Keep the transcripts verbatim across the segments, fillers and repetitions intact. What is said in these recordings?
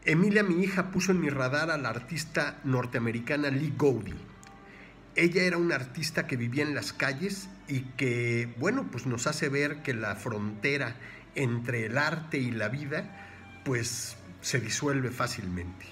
Emilia, mi hija, puso en mi radar a la artista norteamericana Lee Goudie. Ella era una artista que vivía en las calles y que, bueno, pues nos hace ver que la frontera entre el arte y la vida, pues se disuelve fácilmente.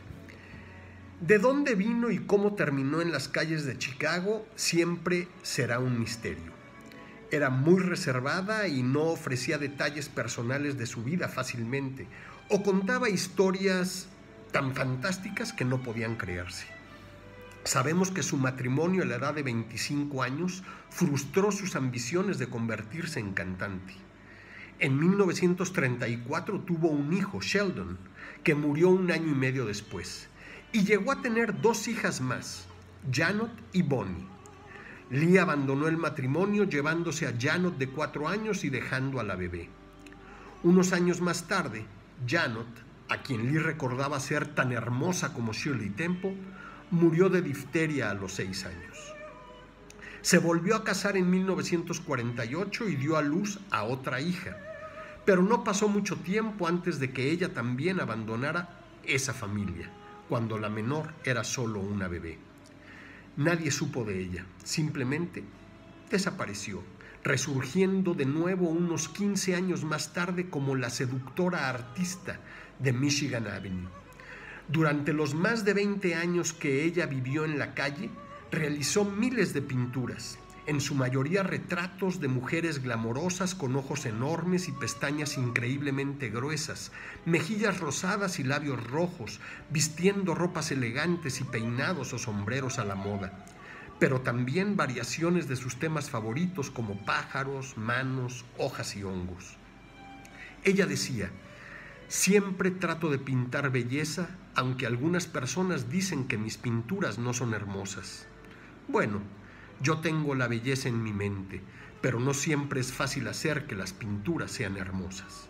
De dónde vino y cómo terminó en las calles de Chicago siempre será un misterio. Era muy reservada y no ofrecía detalles personales de su vida fácilmente, o contaba historias tan fantásticas que no podían creerse. Sabemos que su matrimonio a la edad de veinticinco años frustró sus ambiciones de convertirse en cantante. En mil novecientos treinta y cuatro tuvo un hijo, Sheldon, que murió un año y medio después, y llegó a tener dos hijas más, Janet y Bonnie. Lee abandonó el matrimonio llevándose a Janet de cuatro años y dejando a la bebé. Unos años más tarde, Janet, a quien Lee recordaba ser tan hermosa como Shirley Temple, murió de difteria a los seis años. Se volvió a casar en mil novecientos cuarenta y ocho y dio a luz a otra hija, pero no pasó mucho tiempo antes de que ella también abandonara esa familia, cuando la menor era solo una bebé. Nadie supo de ella, simplemente desapareció, resurgiendo de nuevo unos quince años más tarde como la seductora artista de Michigan Avenue. Durante los más de veinte años que ella vivió en la calle, realizó miles de pinturas, en su mayoría retratos de mujeres glamorosas con ojos enormes y pestañas increíblemente gruesas, mejillas rosadas y labios rojos, vistiendo ropas elegantes y peinados o sombreros a la moda, pero también variaciones de sus temas favoritos como pájaros, manos, hojas y hongos. Ella decía: siempre trato de pintar belleza, aunque algunas personas dicen que mis pinturas no son hermosas. Bueno, yo tengo la belleza en mi mente, pero no siempre es fácil hacer que las pinturas sean hermosas.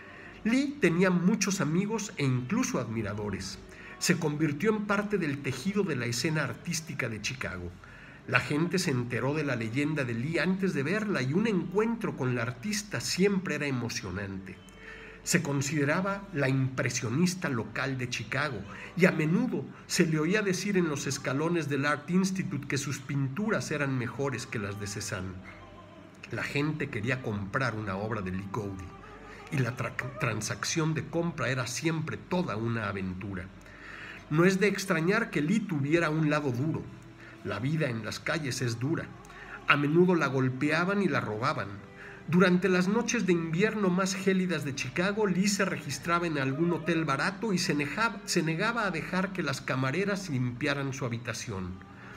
Lee tenía muchos amigos e incluso admiradores. Se convirtió en parte del tejido de la escena artística de Chicago. La gente se enteró de la leyenda de Lee antes de verla y un encuentro con la artista siempre era emocionante. Se consideraba la impresionista local de Chicago y a menudo se le oía decir en los escalones del Art Institute que sus pinturas eran mejores que las de Cézanne. La gente quería comprar una obra de Lee Goudie y la tra- transacción de compra era siempre toda una aventura. No es de extrañar que Lee tuviera un lado duro. La vida en las calles es dura. A menudo la golpeaban y la robaban. Durante las noches de invierno más gélidas de Chicago, Lee se registraba en algún hotel barato y se negaba, se negaba a dejar que las camareras limpiaran su habitación.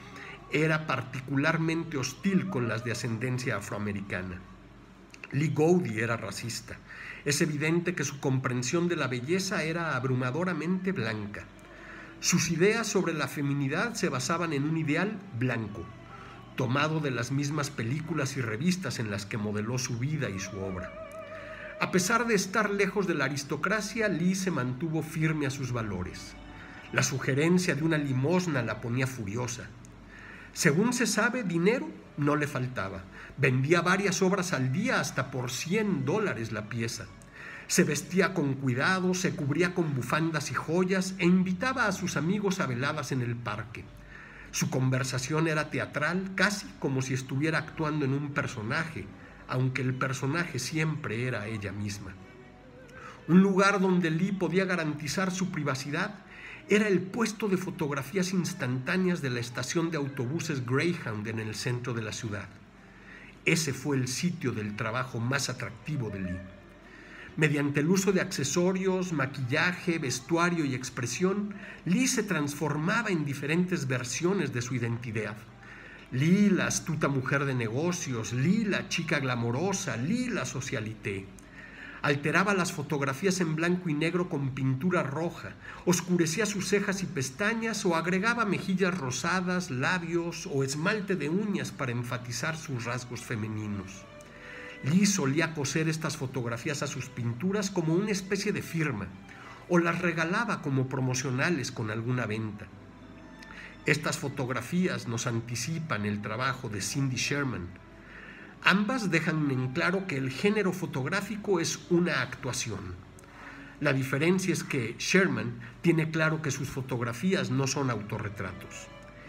Era particularmente hostil con las de ascendencia afroamericana. Lee Goudie era racista. Es evidente que su comprensión de la belleza era abrumadoramente blanca. Sus ideas sobre la feminidad se basaban en un ideal blanco, tomado de las mismas películas y revistas en las que modeló su vida y su obra. A pesar de estar lejos de la aristocracia, Lee se mantuvo firme a sus valores. La sugerencia de una limosna la ponía furiosa. Según se sabe, dinero no le faltaba. Vendía varias obras al día hasta por cien dólares la pieza. Se vestía con cuidado, se cubría con bufandas y joyas e invitaba a sus amigos a veladas en el parque. Su conversación era teatral, casi como si estuviera actuando en un personaje, aunque el personaje siempre era ella misma. Un lugar donde Lee podía garantizar su privacidad era el puesto de fotografías instantáneas de la estación de autobuses Greyhound en el centro de la ciudad. Ese fue el sitio del trabajo más atractivo de Lee. Mediante el uso de accesorios, maquillaje, vestuario y expresión, Lee se transformaba en diferentes versiones de su identidad. Lee, la astuta mujer de negocios, Lee, la chica glamorosa, Lee, la socialité. Alteraba las fotografías en blanco y negro con pintura roja, oscurecía sus cejas y pestañas o agregaba mejillas rosadas, labios o esmalte de uñas para enfatizar sus rasgos femeninos. Lee solía coser estas fotografías a sus pinturas como una especie de firma, o las regalaba como promocionales con alguna venta. Estas fotografías nos anticipan el trabajo de Cindy Sherman. Ambas dejan en claro que el género fotográfico es una actuación. La diferencia es que Sherman tiene claro que sus fotografías no son autorretratos.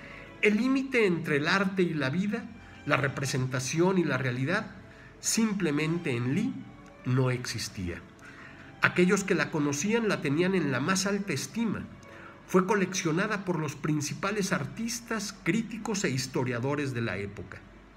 El límite entre el arte y la vida, la representación y la realidad, simplemente en Lee no existía. Aquellos que la conocían la tenían en la más alta estima. Fue coleccionada por los principales artistas, críticos e historiadores de la época.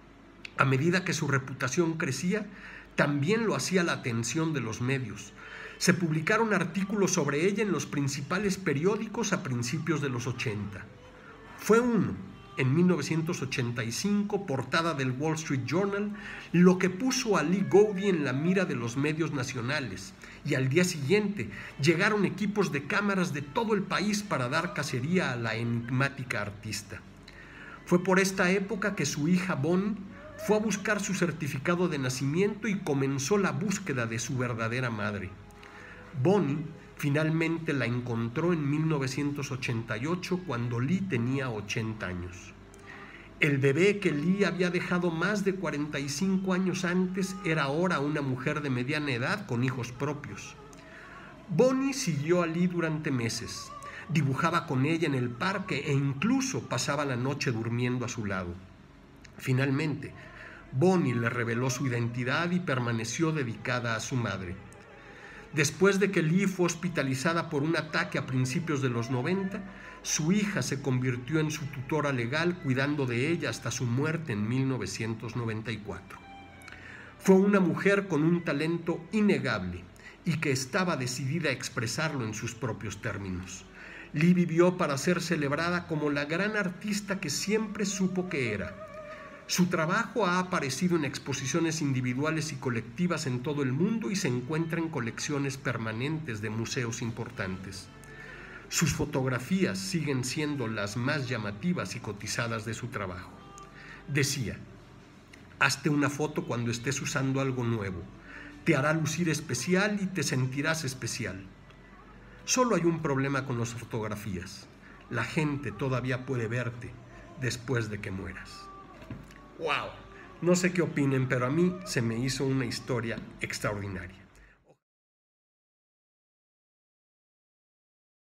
A medida que su reputación crecía, también lo hacía la atención de los medios. Se publicaron artículos sobre ella en los principales periódicos a principios de los ochenta. Fue uno, en mil novecientos ochenta y cinco, portada del Wall Street Journal, lo que puso a Lee Gowdy en la mira de los medios nacionales, y al día siguiente llegaron equipos de cámaras de todo el país para dar cacería a la enigmática artista. Fue por esta época que su hija Bonnie fue a buscar su certificado de nacimiento y comenzó la búsqueda de su verdadera madre. Bonnie finalmente la encontró en mil novecientos ochenta y ocho, cuando Lee tenía ochenta años. El bebé que Lee había dejado más de cuarenta y cinco años antes era ahora una mujer de mediana edad con hijos propios. Bonnie siguió a Lee durante meses. Dibujaba con ella en el parque e incluso pasaba la noche durmiendo a su lado. Finalmente, Bonnie le reveló su identidad y permaneció dedicada a su madre. Después de que Lee fue hospitalizada por un ataque a principios de los noventa, su hija se convirtió en su tutora legal, cuidando de ella hasta su muerte en mil novecientos noventa y cuatro. Fue una mujer con un talento innegable y que estaba decidida a expresarlo en sus propios términos. Lee vivió para ser celebrada como la gran artista que siempre supo que era. Su trabajo ha aparecido en exposiciones individuales y colectivas en todo el mundo y se encuentra en colecciones permanentes de museos importantes. Sus fotografías siguen siendo las más llamativas y cotizadas de su trabajo. Decía: hazte una foto cuando estés usando algo nuevo. Te hará lucir especial y te sentirás especial. Solo hay un problema con las fotografías. La gente todavía puede verte después de que mueras. ¡Wow! No sé qué opinen, pero a mí se me hizo una historia extraordinaria.